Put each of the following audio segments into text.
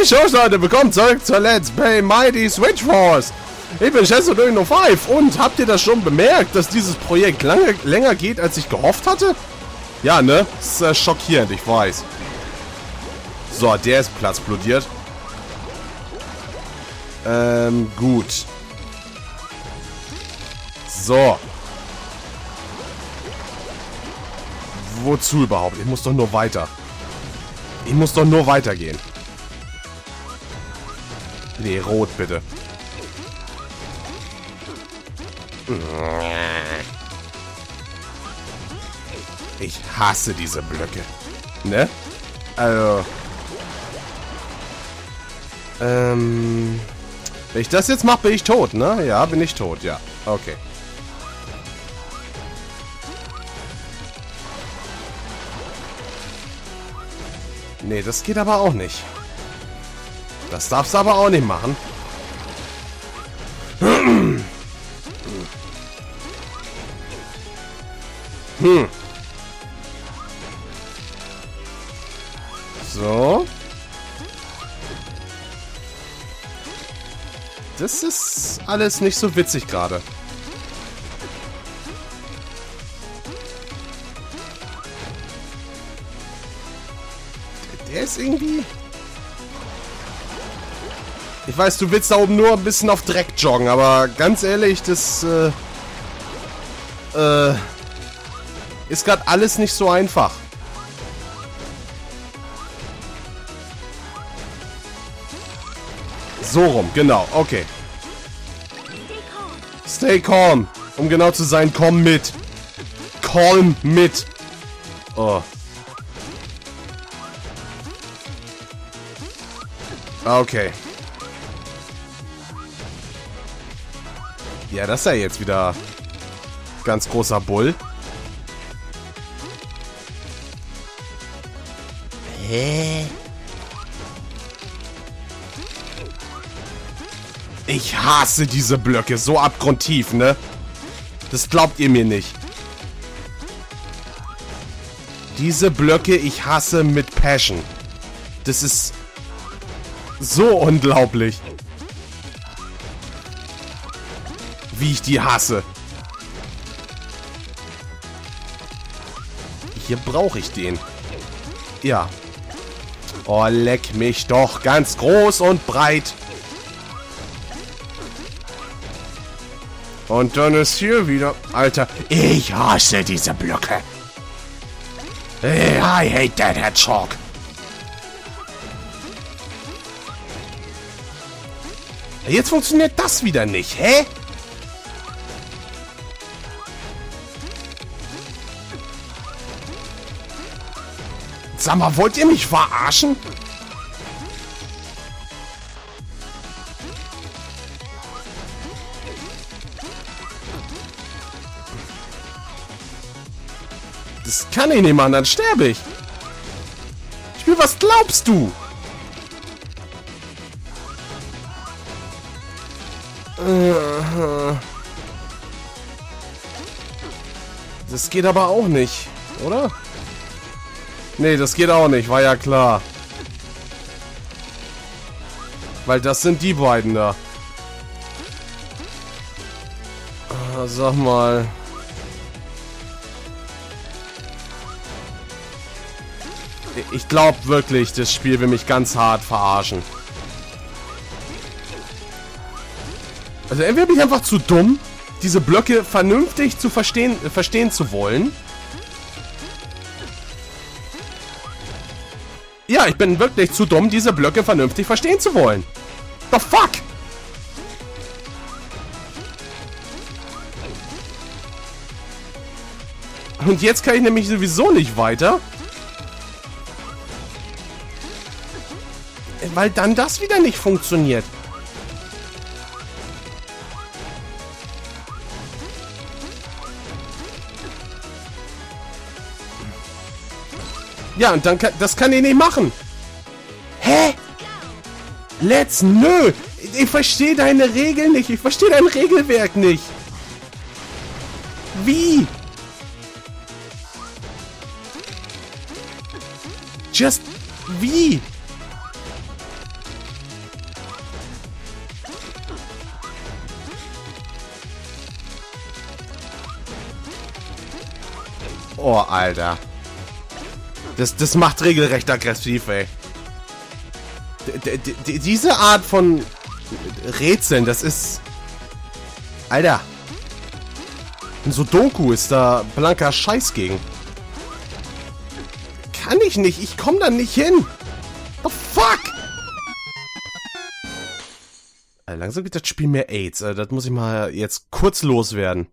Hey Schuss, Leute, willkommen zurück zur Let's Play Mighty Switch Force. Ich bin Chesto5 und habt ihr das schon bemerkt, dass dieses Projekt länger geht, als ich gehofft hatte? Ja, ne? Das ist schockierend, ich weiß. So, der ist platzplodiert. Gut. So. Wozu überhaupt? Ich muss doch nur weiter. Ich muss doch nur weitergehen. Nee, rot bitte. Ich hasse diese Blöcke. Ne? Also. Wenn ich das jetzt mache, bin ich tot, ne? Ja, bin ich tot, ja. Okay. Nee, das geht aber auch nicht. Das darfst du aber auch nicht machen. So. Das ist alles nicht so witzig gerade. Der ist irgendwie... Ich weiß, du willst da oben nur ein bisschen auf Dreck joggen, aber ganz ehrlich, das ist gerade alles nicht so einfach. So rum, genau, okay. Stay calm. Um genau zu sein, komm mit. Calm mit. Oh. Okay. Ja, das ist ja jetzt wieder ganz großer Bull. Hä? Ich hasse diese Blöcke so abgrundtief, ne? Das glaubt ihr mir nicht. Diese Blöcke, ich hasse mit Passion. Das ist so unglaublich. Wie ich die hasse. Hier brauche ich den. Ja. Oh, leck mich doch. Ganz groß und breit. Und dann ist hier wieder... Alter, ich hasse diese Blöcke. I hate that hedgehog. Jetzt funktioniert das wieder nicht, hä? Sag mal, wollt ihr mich verarschen? Das kann ich nicht machen, dann sterbe ich. Spiel, was glaubst du? Das geht aber auch nicht, oder? Nee, das geht auch nicht, war ja klar. Weil das sind die beiden da. Sag mal. Ich glaube wirklich, das Spiel will mich ganz hart verarschen. Also entweder bin ich einfach zu dumm, diese Blöcke vernünftig zu verstehen zu wollen. Ja, ich bin wirklich zu dumm, diese Blöcke vernünftig verstehen zu wollen. The fuck? Und jetzt kann ich nämlich sowieso nicht weiter. Weil dann das wieder nicht funktioniert. Ja, und dann kann... Das kann ich nicht machen. Hä? Nö. Ich verstehe deine Regeln nicht. Ich verstehe dein Regelwerk nicht. Wie? Just... Wie? Oh, Alter. Das macht regelrecht aggressiv, ey. Diese Art von Rätseln, das ist... Alter. Ein Sudoku ist da blanker Scheiß gegen. Kann ich nicht. Ich komme da nicht hin. Oh, fuck. Alter, langsam gibt das Spiel mehr AIDS. Das muss ich mal jetzt kurz loswerden.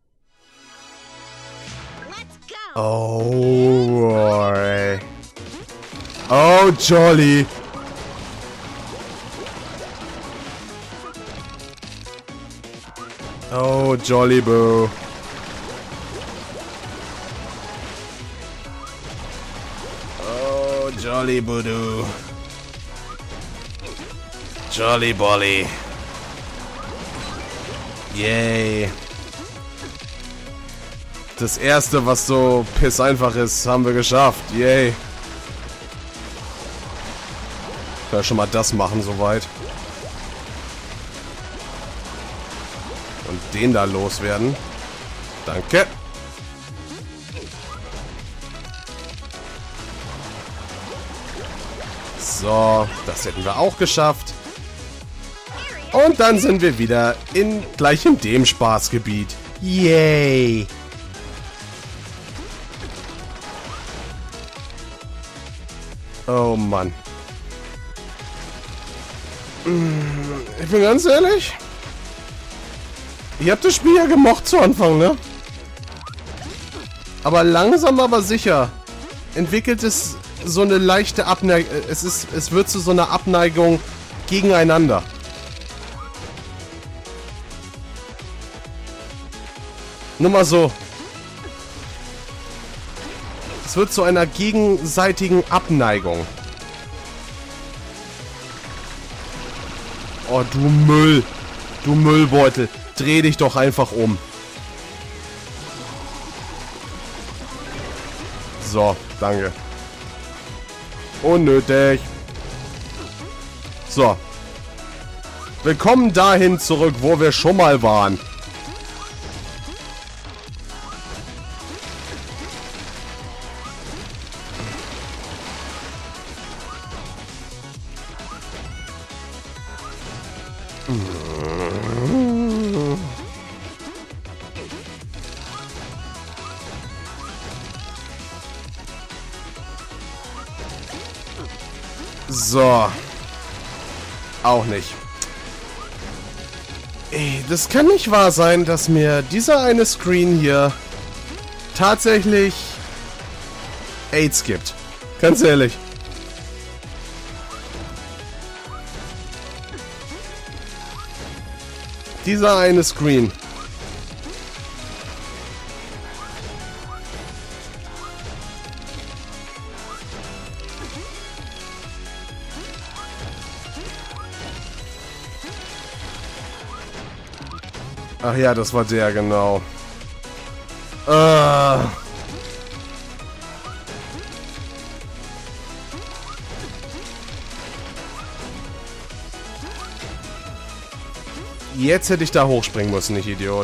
Oh, boy. Oh, Jolly. Oh, Jolly Boo. Oh, Jolly Boodoo. Jolly Bolly. Yay. Das erste, was so piss einfach ist, haben wir geschafft. Yay. Ich kann schon mal das machen soweit. Und den da loswerden. Danke. So, das hätten wir auch geschafft. Und dann sind wir wieder gleich in dem Spaßgebiet. Yay! Oh Mann. Ich bin ganz ehrlich. Ich hab das Spiel ja gemocht zu Anfang, ne? Aber langsam aber sicher entwickelt es so eine leichte Abneigung. Es wird zu so einer Abneigung gegeneinander. Nur mal so. Es wird zu einer gegenseitigen Abneigung. Oh, du Müll. Du Müllbeutel. Dreh dich doch einfach um. So, danke. Unnötig. So. Willkommen dahin zurück, wo wir schon mal waren. So. Auch nicht. Ey, das kann nicht wahr sein, dass mir dieser eine Screen hier tatsächlich AIDS gibt. Ganz ehrlich. Dieser eine Screen. Ach ja, das war der, genau. Jetzt hätte ich da hochspringen müssen, ich Idiot.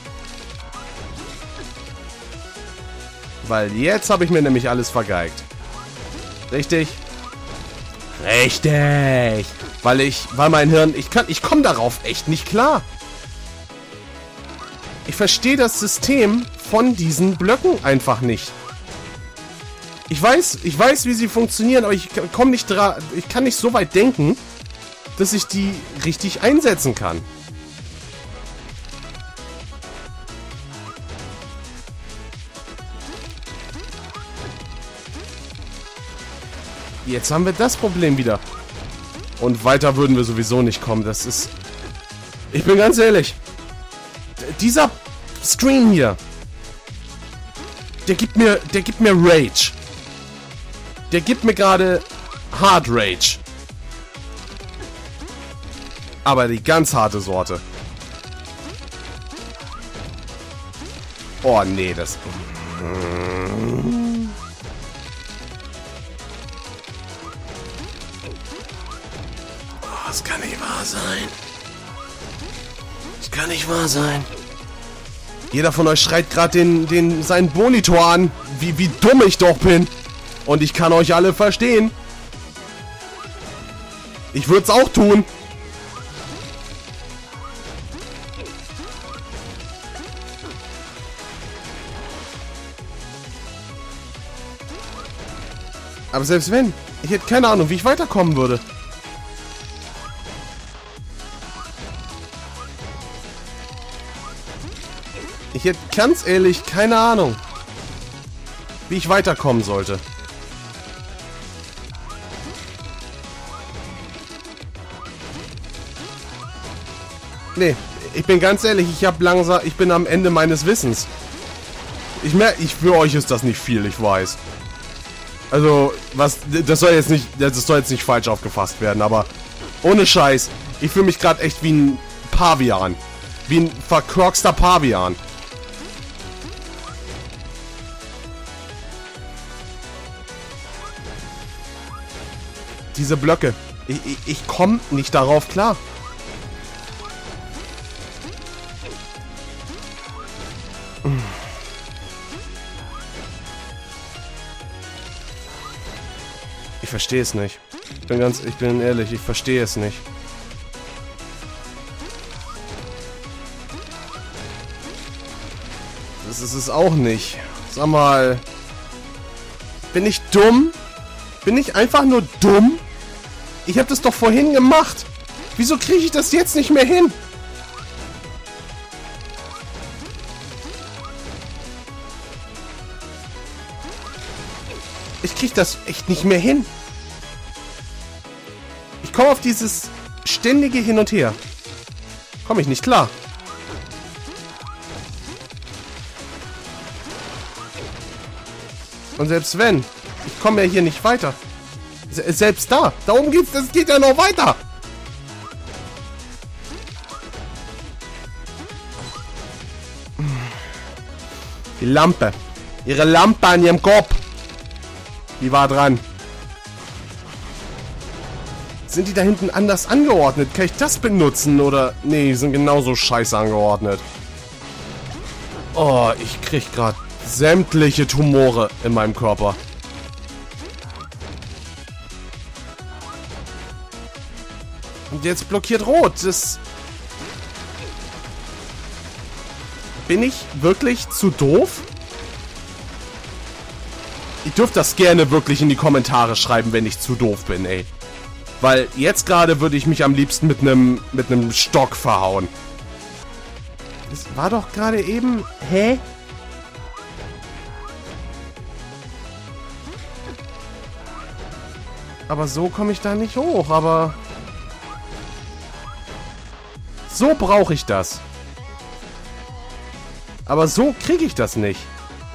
Weil jetzt habe ich mir nämlich alles vergeigt. Richtig? Richtig! Weil mein Hirn... Ich komme darauf echt nicht klar. Ich verstehe das System von diesen Blöcken einfach nicht. Ich weiß, wie sie funktionieren, aber ich komme nicht dran. Ich kann nicht so weit denken, dass ich die richtig einsetzen kann. Jetzt haben wir das Problem wieder. Und weiter würden wir sowieso nicht kommen. Das ist... Ich bin ganz ehrlich. Dieser Screen hier, der gibt mir Rage. Der gibt mir gerade Hard Rage. Aber die ganz harte Sorte. Oh nee, das... Oh, das kann nicht wahr sein. Das kann nicht wahr sein. Jeder von euch schreit gerade seinen Monitor an, wie dumm ich doch bin. Und ich kann euch alle verstehen. Ich würde es auch tun. Aber selbst wenn, ich hätte keine Ahnung, wie ich weiterkommen würde. Ich hätte ganz ehrlich keine Ahnung, wie ich weiterkommen sollte. Nee, ich bin ganz ehrlich, ich bin am Ende meines Wissens. Für euch ist das nicht viel, ich weiß. Also, das soll jetzt nicht falsch aufgefasst werden, aber ohne Scheiß, ich fühle mich gerade echt wie ein Pavian. Wie ein verkorkster Pavian. Diese Blöcke. Ich komme nicht darauf klar. Ich verstehe es nicht. Ich bin ehrlich, ich verstehe es nicht. Das ist es auch nicht. Sag mal. Bin ich dumm? Bin ich einfach nur dumm? Ich habe das doch vorhin gemacht. Wieso kriege ich das jetzt nicht mehr hin? Ich kriege das echt nicht mehr hin. Ich komme auf dieses ständige Hin und Her. Komme ich nicht klar. Und selbst wenn, ich komme ja hier nicht weiter. Selbst da oben das geht ja noch weiter. Die Lampe. Ihre Lampe an ihrem Kopf. Die war dran. Sind die da hinten anders angeordnet? Kann ich das benutzen? Oder... Nee, die sind genauso scheiße angeordnet. Oh, ich krieg gerade sämtliche Tumore in meinem Körper. Und jetzt blockiert Rot. Das... Bin ich wirklich zu doof? Ihr dürft das gerne wirklich in die Kommentare schreiben, wenn ich zu doof bin, ey. Weil jetzt gerade würde ich mich am liebsten mit einem Stock verhauen. Das war doch gerade eben... Hä? Aber so komme ich da nicht hoch, aber... So brauche ich das. Aber so kriege ich das nicht.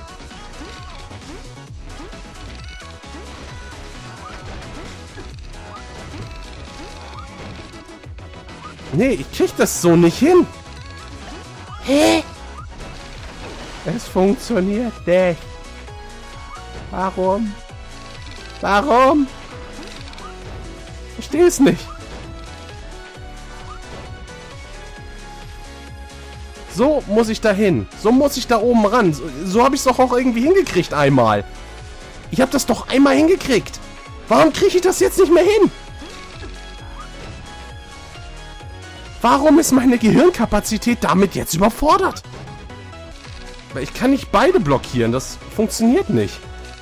Nee, ich krieg das so nicht hin. Hä? Es funktioniert nicht. Warum? Warum? Ich verstehe es nicht. So muss ich da hin. So muss ich da oben ran. So habe ich es doch auch irgendwie hingekriegt einmal. Ich habe das doch einmal hingekriegt. Warum kriege ich das jetzt nicht mehr hin? Warum ist meine Gehirnkapazität damit jetzt überfordert? Weil ich kann nicht beide blockieren. Das funktioniert nicht.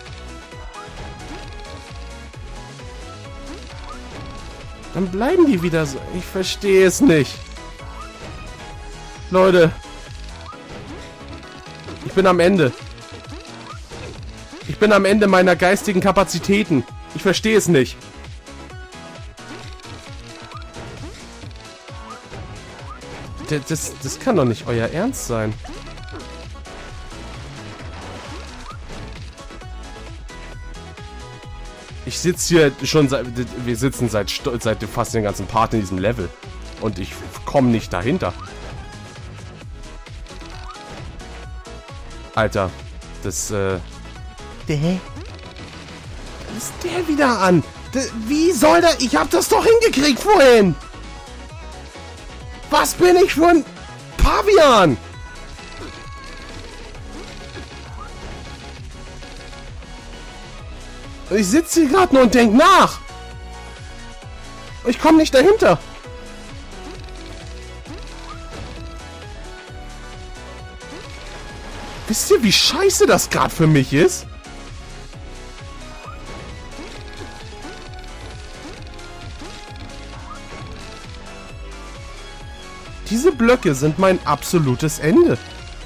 Dann bleiben die wieder so. Ich verstehe es nicht. Leute. Ich bin am Ende. Ich bin am Ende meiner geistigen Kapazitäten. Ich verstehe es nicht. Das kann doch nicht euer Ernst sein. Ich sitze hier schon seit... Wir sitzen seit fast den ganzen Part in diesem Level. Und ich komme nicht dahinter. Alter, das, Hä? Was ist der wieder an? Wie soll der... Ich hab das doch hingekriegt vorhin! Was bin ich für ein Pavian? Und ich sitze hier gerade nur und denke nach. Ich komme nicht dahinter. Wisst ihr, wie scheiße das gerade für mich ist? Diese Blöcke sind mein absolutes Ende.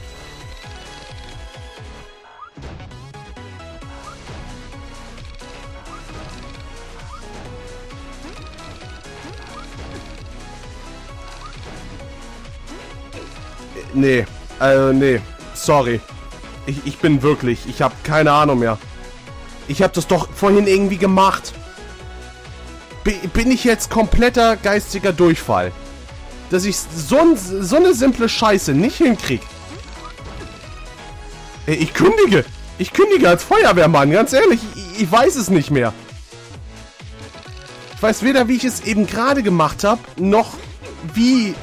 Nee, nee, sorry. Ich bin wirklich, ich habe keine Ahnung mehr. Ich habe das doch vorhin irgendwie gemacht. Bin ich jetzt kompletter geistiger Durchfall? Dass ich so eine simple Scheiße nicht hinkrieg. Ey, ich kündige. Ich kündige als Feuerwehrmann, ganz ehrlich. Ich weiß es nicht mehr. Ich weiß weder, wie ich es eben gerade gemacht habe, noch wie.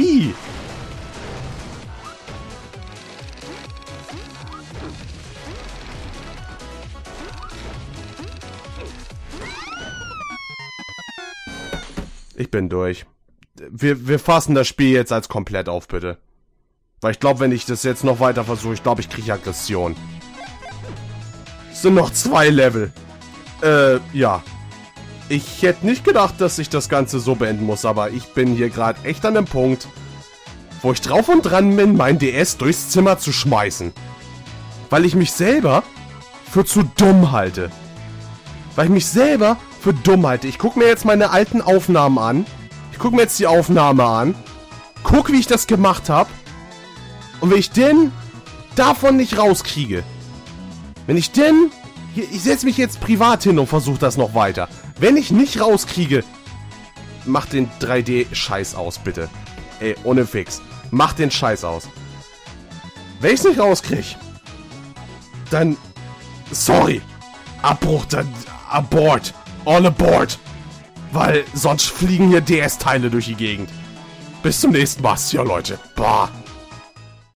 Ich bin durch. Wir fassen das Spiel jetzt als komplett auf, bitte. Weil ich glaube, wenn ich das jetzt noch weiter versuche, ich glaube, ich kriege Aggression. Es sind noch 2 Level. Ja. Ich hätte nicht gedacht, dass ich das Ganze so beenden muss, aber ich bin hier gerade echt an dem Punkt, wo ich drauf und dran bin, mein DS durchs Zimmer zu schmeißen. Weil ich mich selber für zu dumm halte. Weil ich mich selber für dumm halte. Ich gucke mir jetzt meine alten Aufnahmen an. Ich gucke mir jetzt die Aufnahme an. Guck, wie ich das gemacht habe. Und wenn ich denn davon nicht rauskriege. Wenn ich denn... Ich setze mich jetzt privat hin und versuche das noch weiter. Wenn ich nicht rauskriege... Mach den 3D-Scheiß aus, bitte. Ey, ohne Fix. Mach den Scheiß aus. Wenn ich es nicht rauskriege... Dann... Sorry. Abbruch, dann... Abort. All aboard. Weil sonst fliegen hier DS-Teile durch die Gegend. Bis zum nächsten Mal. Ja, Leute. Bah.